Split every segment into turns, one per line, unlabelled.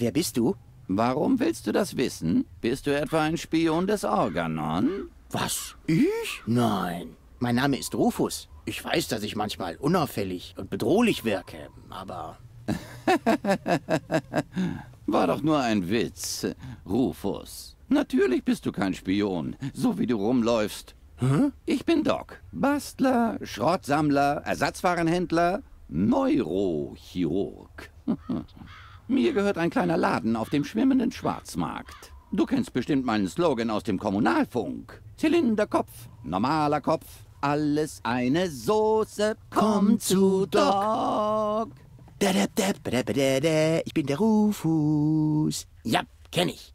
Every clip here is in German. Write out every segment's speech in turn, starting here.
Wer bist du?
Warum willst du das wissen? Bist du etwa ein Spion des Organon?
Was? Ich? Nein. Mein Name ist Rufus. Ich weiß, dass ich manchmal unauffällig und bedrohlich wirke, aber...
War doch nur ein Witz, Rufus. Natürlich bist du kein Spion, so wie du rumläufst. Ich bin Doc. Bastler, Schrottsammler, Ersatzwarenhändler, Neurochirurg. Mir gehört ein kleiner Laden auf dem schwimmenden Schwarzmarkt. Du kennst bestimmt meinen Slogan aus dem Kommunalfunk. Zylinderkopf, normaler Kopf, alles eine Soße. Komm zu Doc.
Ich bin der Rufus. Ja, kenn ich.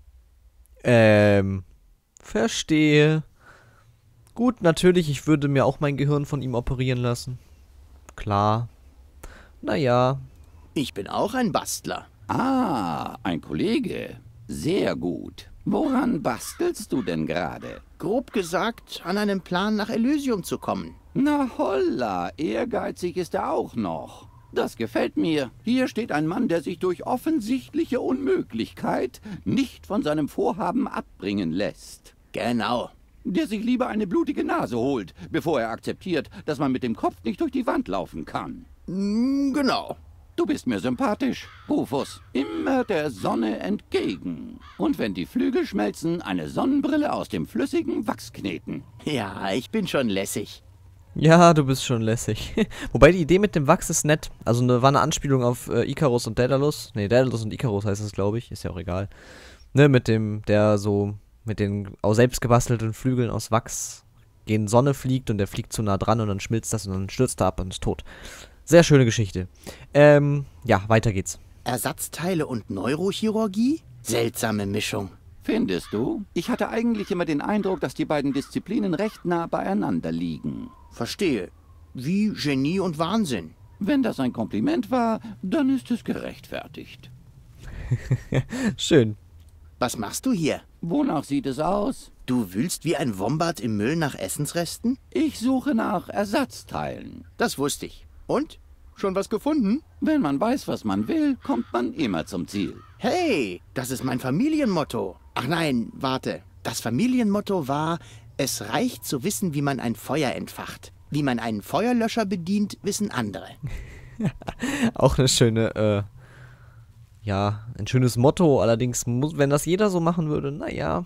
Verstehe. Gut, natürlich, ich würde mir auch mein Gehirn von ihm operieren lassen. Klar. Naja.
Ich bin auch ein Bastler.
Ah, ein Kollege. Sehr gut. Woran bastelst du denn gerade?
Grob gesagt, an einem Plan nach Elysium zu kommen.
Na holla, ehrgeizig ist er auch noch. Das gefällt mir. Hier steht ein Mann, der sich durch offensichtliche Unmöglichkeit nicht von seinem Vorhaben abbringen lässt.
Genau.
Der sich lieber eine blutige Nase holt, bevor er akzeptiert, dass man mit dem Kopf nicht durch die Wand laufen kann.
Genau.
Du bist mir sympathisch, Rufus. Immer der Sonne entgegen. Und wenn die Flügel schmelzen, eine Sonnenbrille aus dem flüssigen Wachs kneten.
Ja, ich bin schon lässig.
Ja, du bist schon lässig. Wobei die Idee mit dem Wachs ist nett. Also war eine Anspielung auf Icarus und Daedalus. Ne, Daedalus und Icarus heißt es, glaube ich. Ist ja auch egal. Ne, mit dem, der so mit den selbst gebastelten Flügeln aus Wachs gegen Sonne fliegt und der fliegt zu nah dran und dann schmilzt das und dann stürzt er ab und ist tot. Sehr schöne Geschichte. Ja, weiter geht's.
Ersatzteile und Neurochirurgie? Seltsame Mischung.
Findest du? Ich hatte eigentlich immer den Eindruck, dass die beiden Disziplinen recht nah beieinander liegen.
Verstehe. Wie Genie und Wahnsinn.
Wenn das ein Kompliment war, dann ist es gerechtfertigt.
Schön.
Was machst du hier?
Wonach sieht es aus?
Du wühlst wie ein Wombat im Müll nach Essensresten?
Ich suche nach Ersatzteilen.
Das wusste ich. Und? Schon was gefunden?
Wenn man weiß, was man will, kommt man immer zum Ziel.
Hey, das ist mein Familienmotto. Ach nein, warte. Das Familienmotto war, es reicht zu wissen, wie man ein Feuer entfacht. Wie man einen Feuerlöscher bedient, wissen andere.
Auch eine schöne, ja, ein schönes Motto. Allerdings, wenn das jeder so machen würde, naja.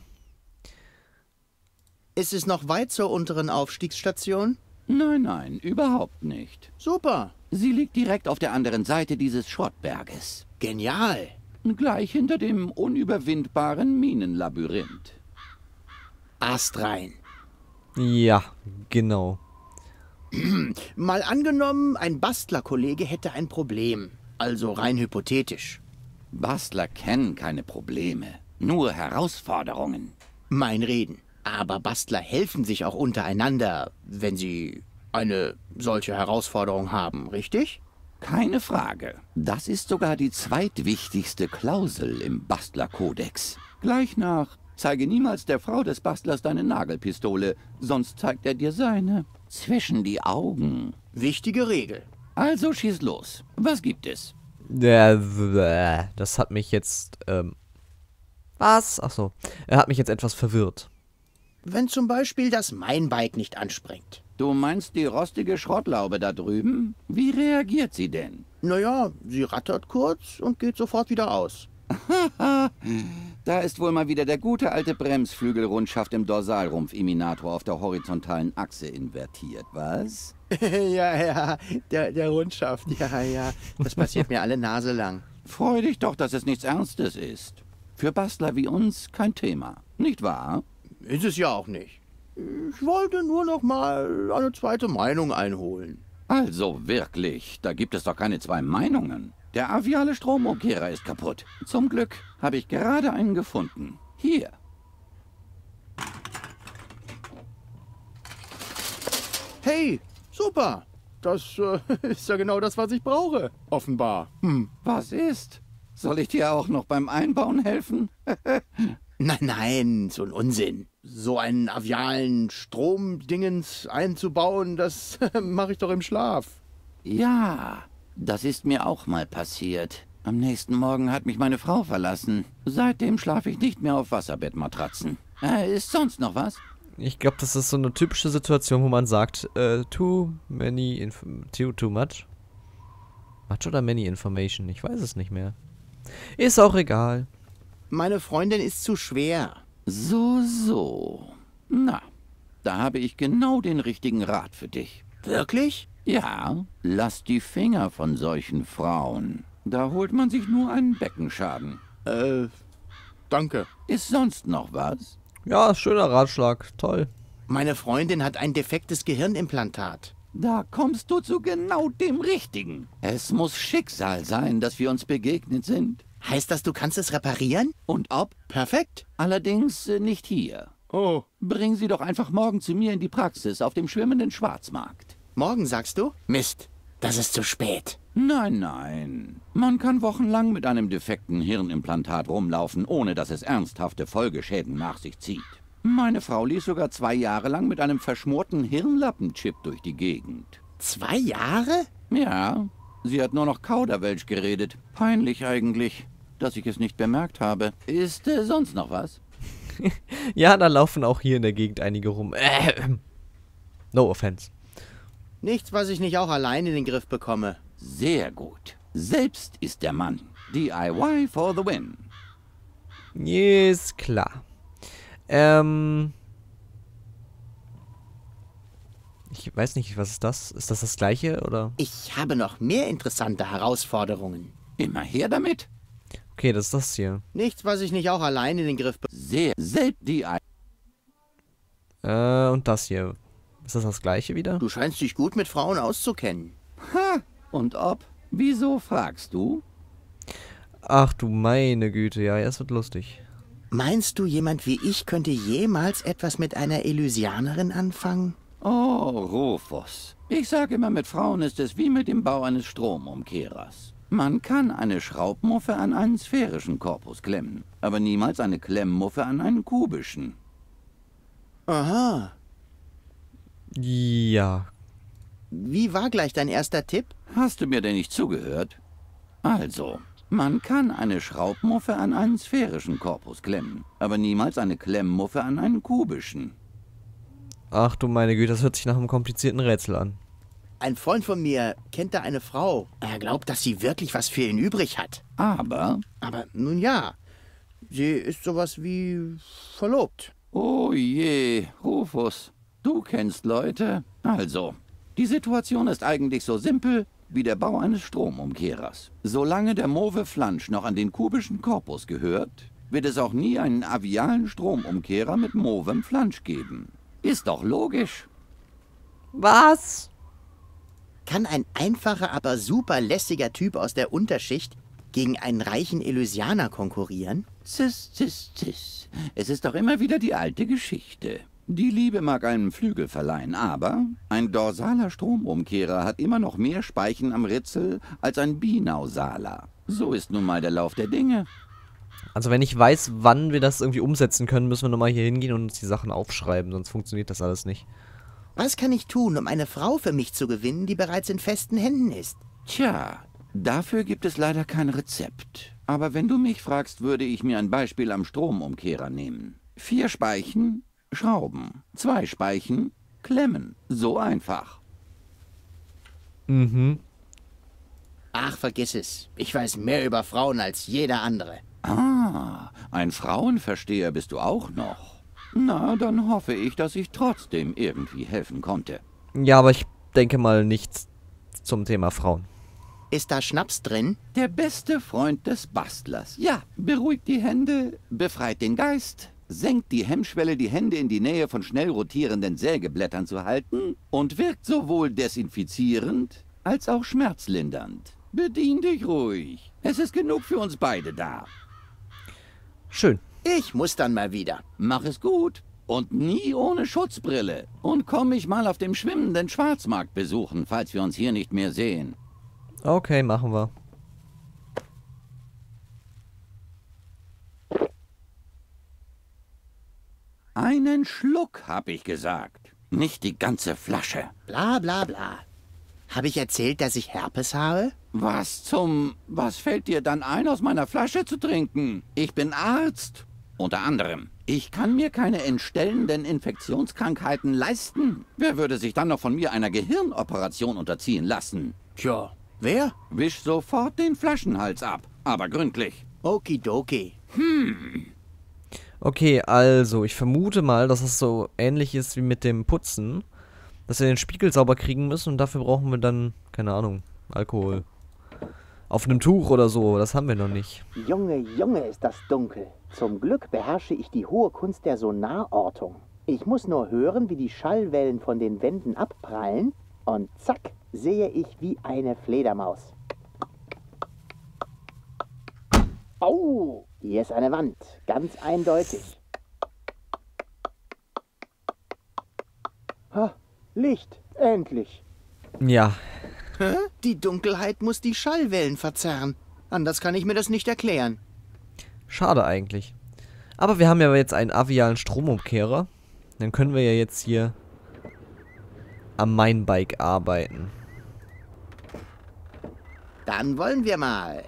Ist es noch weit zur unteren Aufstiegsstation?
Nein, nein, überhaupt nicht.
Super.
Sie liegt direkt auf der anderen Seite dieses Schrottberges.
Genial.
Gleich hinter dem unüberwindbaren Minenlabyrinth.
Astrein.
Ja, genau.
Mal angenommen, ein Bastlerkollege hätte ein Problem. Also rein hypothetisch.
Bastler kennen keine Probleme, nur Herausforderungen.
Mein Reden. Aber Bastler helfen sich auch untereinander, wenn sie eine solche Herausforderung haben, richtig?
Keine Frage. Das ist sogar die zweitwichtigste Klausel im Bastlerkodex. Gleich nach: zeige niemals der Frau des Bastlers deine Nagelpistole, sonst zeigt er dir seine. Zwischen die Augen.
Wichtige Regel.
Also schieß los. Was gibt es?
Das hat mich jetzt, was? Achso. Er hat mich jetzt etwas verwirrt.
Wenn zum Beispiel das Mainbike nicht anspringt.
Du meinst die rostige Schrottlaube da drüben? Wie reagiert sie denn?
Naja, sie rattert kurz und geht sofort wieder aus.
Da ist wohl mal wieder der gute alte Bremsflügelrundschaft im Dorsalrumpf-Iminator auf der horizontalen Achse invertiert, was?
Ja, der Rundschaft, ja. Das passiert mir alle Nase lang.
Freu dich doch, dass es nichts Ernstes ist. Für Bastler wie uns kein Thema, nicht wahr?
Ist es ja auch nicht. Ich wollte nur noch mal eine zweite Meinung einholen.
Also wirklich, da gibt es doch keine zwei Meinungen. Der aviale Stromumkehrer ist kaputt. Zum Glück habe ich gerade einen gefunden. Hier.
Hey, super. Das ist ja genau das, was ich brauche. Offenbar.
Was ist? Soll ich dir auch noch beim Einbauen helfen?
Nein, so ein Unsinn. So einen avialen Stromdingens einzubauen, das mache ich doch im Schlaf.
Ja, das ist mir auch mal passiert. Am nächsten Morgen hat mich meine Frau verlassen. Seitdem schlafe ich nicht mehr auf Wasserbettmatratzen. Ist sonst noch was?
Ich glaube, das ist so eine typische Situation, wo man sagt, too much? Much oder many information? Ich weiß es nicht mehr. Ist auch egal.
Meine Freundin ist zu schwer.
So. Na, da habe ich genau den richtigen Rat für dich.
Wirklich?
Ja, lass die Finger von solchen Frauen. Da holt man sich nur einen Beckenschaden.
Danke.
Ist sonst noch was?
Ja, schöner Ratschlag. Toll.
Meine Freundin hat ein defektes Gehirnimplantat.
Da kommst du zu genau dem Richtigen. Es muss Schicksal sein, dass wir uns begegnet sind.
Heißt das, du kannst es reparieren?
Und ob?
Perfekt.
Allerdings nicht hier.
Oh.
Bring sie doch einfach morgen zu mir in die Praxis auf dem schwimmenden Schwarzmarkt.
Morgen, sagst du? Mist, das ist zu spät.
Nein. Man kann wochenlang mit einem defekten Hirnimplantat rumlaufen, ohne dass es ernsthafte Folgeschäden nach sich zieht. Meine Frau lief sogar 2 Jahre lang mit einem verschmorten Hirnlappenchip durch die Gegend.
2 Jahre?
Ja, sie hat nur noch Kauderwelsch geredet. Peinlich eigentlich, dass ich es nicht bemerkt habe. Ist sonst noch was?
Ja, da laufen auch hier in der Gegend einige rum. No offense.
Nichts, was ich nicht auch allein in den Griff bekomme.
Sehr gut. Selbst ist der Mann. DIY for the win.
Ist klar. Ich weiß nicht, was ist das? Ist das gleiche, oder?
Ich habe noch mehr interessante Herausforderungen.
Immer her damit.
Okay, das ist das hier.
Nichts, was ich nicht auch allein in den Griff bekomme.
Sehr selbst DIY.
Und das hier. Ist das gleiche wieder?
Du scheinst dich gut mit Frauen auszukennen.
Ha! Und ob? Wieso fragst du?
Ach du meine Güte, ja, es wird lustig.
Meinst du, jemand wie ich könnte jemals etwas mit einer Elysianerin anfangen?
Oh, Rufus. Ich sage immer, mit Frauen ist es wie mit dem Bau eines Stromumkehrers. Man kann eine Schraubmuffe an einen sphärischen Korpus klemmen, aber niemals eine Klemmmuffe an einen kubischen.
Aha.
Ja.
Wie war gleich dein erster Tipp?
Hast du mir denn nicht zugehört? Also, man kann eine Schraubmuffe an einen sphärischen Korpus klemmen, aber niemals eine Klemmmuffe an einen kubischen.
Ach du meine Güte, das hört sich nach einem komplizierten Rätsel an.
Ein Freund von mir kennt da eine Frau. Er glaubt, dass sie wirklich was für ihn übrig hat.
Aber,
Aber nun ja, sie ist sowas wie verlobt.
oh je, Rufus, du kennst Leute. Also, die Situation ist eigentlich so simpel wie der Bau eines Stromumkehrers. Solange der Mauve Flansch noch an den kubischen Korpus gehört, wird es auch nie einen avialen Stromumkehrer mit Mauvem Flansch geben. Ist doch logisch.
Was?
Kann ein einfacher, aber super lässiger Typ aus der Unterschicht gegen einen reichen Elysianer konkurrieren?
Cis. Es ist doch immer wieder die alte Geschichte. Die Liebe mag einen Flügel verleihen, aber ein dorsaler Stromumkehrer hat immer noch mehr Speichen am Ritzel als ein binausaler. So ist nun mal der Lauf der Dinge.
Also wenn ich weiß, wann wir das irgendwie umsetzen können, müssen wir nochmal hier hingehen und uns die Sachen aufschreiben, sonst funktioniert das alles nicht.
Was kann ich tun, um eine Frau für mich zu gewinnen, die bereits in festen Händen ist?
Tja, dafür gibt es leider kein Rezept. Aber wenn du mich fragst, würde ich mir ein Beispiel am Stromumkehrer nehmen. 4 Speichen, Schrauben. 2 Speichen, Klemmen. So einfach.
Mhm.
Ach, vergiss es. Ich weiß mehr über Frauen als jeder andere.
Ah, ein Frauenversteher bist du auch noch. Na, dann hoffe ich, dass ich trotzdem irgendwie helfen konnte.
Ja, aber ich denke mal nichts zum Thema Frauen.
Ist da Schnaps drin?
Der beste Freund des Bastlers. Ja, beruhigt die Hände, befreit den Geist, senkt die Hemmschwelle, die Hände in die Nähe von schnell rotierenden Sägeblättern zu halten und wirkt sowohl desinfizierend als auch schmerzlindernd. Bedien dich ruhig. Es ist genug für uns beide da.
Schön.
Ich muss dann mal wieder.
Mach es gut und nie ohne Schutzbrille. Und komm mich mal auf dem schwimmenden Schwarzmarkt besuchen, falls wir uns hier nicht mehr sehen.
Okay, machen wir.
Einen Schluck, hab ich gesagt. Nicht die ganze Flasche.
Bla bla bla. Habe ich erzählt, dass ich Herpes habe?
Was fällt dir dann ein, aus meiner Flasche zu trinken? Ich bin Arzt. Unter anderem. Ich kann mir keine entstellenden Infektionskrankheiten leisten. Wer würde sich dann noch von mir einer Gehirnoperation unterziehen lassen?
Tja, wer?
Wisch sofort den Flaschenhals ab, aber gründlich.
Okidoki.
Okay, also, ich vermute mal, dass es so ähnlich ist wie mit dem Putzen. Dass wir den Spiegel sauber kriegen müssen und dafür brauchen wir dann, keine Ahnung, Alkohol. Auf einem Tuch oder so, das haben wir noch nicht.
Junge, Junge, ist das dunkel. Zum Glück beherrsche ich die hohe Kunst der Sonarortung. Ich muss nur hören, wie die Schallwellen von den Wänden abprallen und zack, sehe ich wie eine Fledermaus. Oh, hier ist eine Wand, ganz eindeutig. Ha, Licht, endlich.
Ja,
Hä? Die Dunkelheit muss die Schallwellen verzerren. Anders kann ich mir das nicht erklären.
schade eigentlich. Aber wir haben ja jetzt einen avialen Stromumkehrer. Dann können wir ja jetzt hier am Mainbike arbeiten.
Dann wollen wir mal.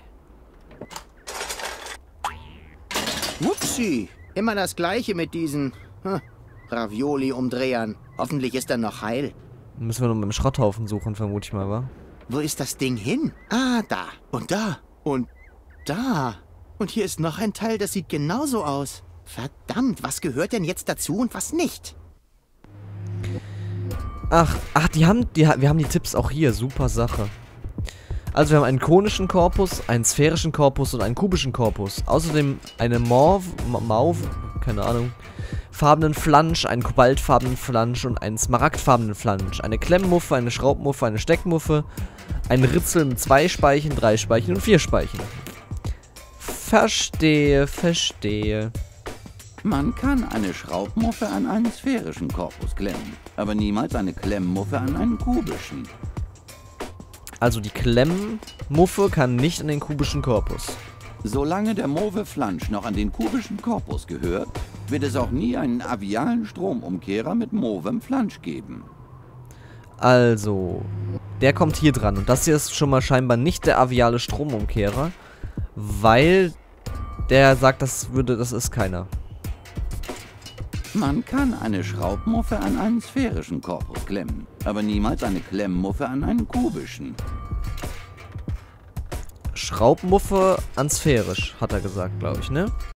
Upsi, immer das Gleiche mit diesen Ravioli-Umdrehern. Hoffentlich ist er noch heil.
Müssen wir noch mit dem Schrotthaufen suchen, vermute ich mal, wa?
Wo ist das Ding hin? Ah, da. Und da. Und da. Und hier ist noch ein Teil, das sieht genauso aus. Verdammt, was gehört denn jetzt dazu und was nicht?
Ach, wir haben die Tipps auch hier. Super Sache. Also wir haben einen konischen Korpus, einen sphärischen Korpus und einen kubischen Korpus. Außerdem eine mauve, keine Ahnung, farbenen Flansch, einen kobaltfarbenen Flansch und einen smaragdfarbenen Flansch. Eine Klemmmuffe, eine Schraubmuffe, eine Steckmuffe, ein Ritzel mit 2 Speichen, 3 Speichen und 4 Speichen. Verstehe, verstehe.
Man kann eine Schraubmuffe an einen sphärischen Korpus klemmen, aber niemals eine Klemmmuffe an einen kubischen.
Also die Klemmmuffe kann nicht an den kubischen Korpus.
Solange der Mauve Flansch noch an den kubischen Korpus gehört, wird es auch nie einen avialen Stromumkehrer mit Mauvem Flansch geben.
Also, der kommt hier dran. Und das hier ist schon mal scheinbar nicht der aviale Stromumkehrer, weil der sagt, das ist keiner.
Man kann eine Schraubmuffe an einen sphärischen Korpus klemmen, aber niemals eine Klemmmuffe an einen kubischen.
Schraubmuffe an sphärisch, hat er gesagt, glaube ich, ne?